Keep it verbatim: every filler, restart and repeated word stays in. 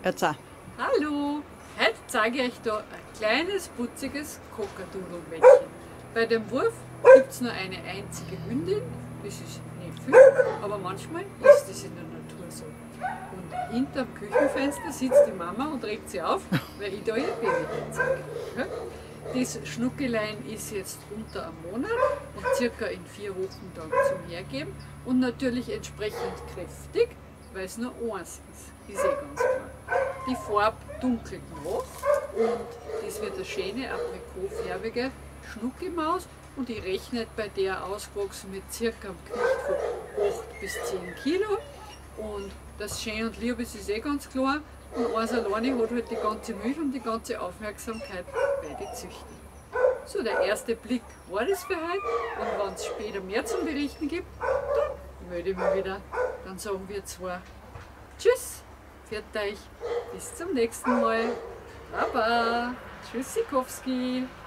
Jetzt Hallo! Heute zeige ich euch da ein kleines, putziges Cockadoodle-Männchen. Bei dem Wurf gibt es nur eine einzige Hündin, das ist nicht viel, aber manchmal ist es in der Natur so. Und hinterm Küchenfenster sitzt die Mama und regt sie auf, weil ich da ihr Baby zeige. Das Schnuckelein ist jetzt unter einem Monat und circa in vier Wochen dann zum Hergeben und natürlich entsprechend kräftig, weil es nur eins ist, ist eh ganz klar. Die Farbe dunkelt nach und das wird eine schöne aprikotfarbige Schnuckimaus und ich rechne bei der ausgewachsen mit circa einem Gewicht von acht bis zehn Kilo und das Schön und Liebe ist eh ganz klar und eins alleine hat halt die ganze Milch und die ganze Aufmerksamkeit bei den Züchtern. So, der erste Blick war das für heute und wenn es später mehr zum Berichten gibt, dann melde ich mich wieder. Dann sagen wir zwar Tschüss, pfiat euch, bis zum nächsten Mal. Baba, Tschüssikowski.